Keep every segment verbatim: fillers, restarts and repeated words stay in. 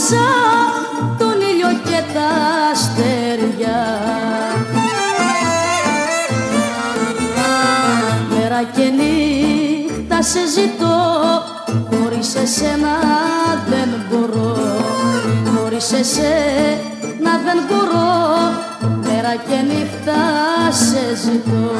θάλασσα, τον ήλιο και τα αστέρια. Μέρα και νύχτα σε ζητώ, χωρίς εσένα δεν μπορώ, χωρίς εσένα δεν μπορώ, μέρα και νύχτα σε ζητώ.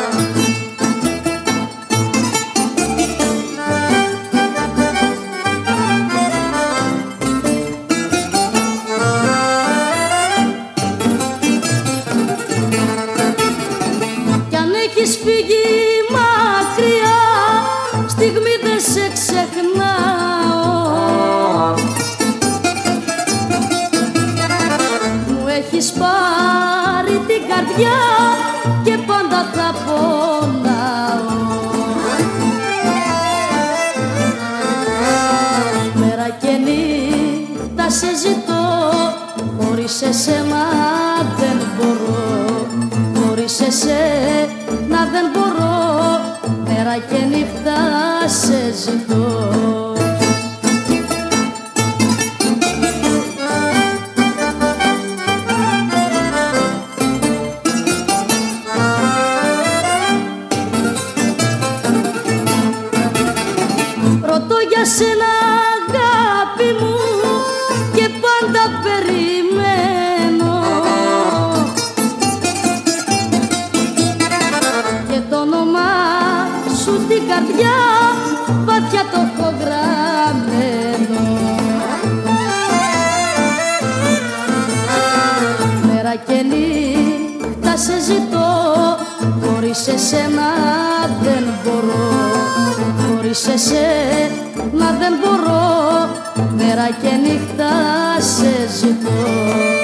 Κι αν έχεις φύγει μακριά, στιγμή δεν σε ξεχνάω. Μου έχεις πάρει την καρδιά και πάντα θα πονάω. Μέρα και νύχτα σε ζητώ, χωρίς εσένα δεν μπορώ, χωρίς εσένα δεν μπορώ, μέρα και νύχτα σε ζητώ. Ρωτώ για σένα αγάπη μου και πάντα περιμένω, και το όνομά σου την καρδιά βαθιά το έχω γραμμένο. Μέρα και νύχτα σε ζητώ, χωρίς εσένα δεν μπορώ, χωρίς εσένα δεν μπορώ, μέρα και νύχτα σε ζητώ.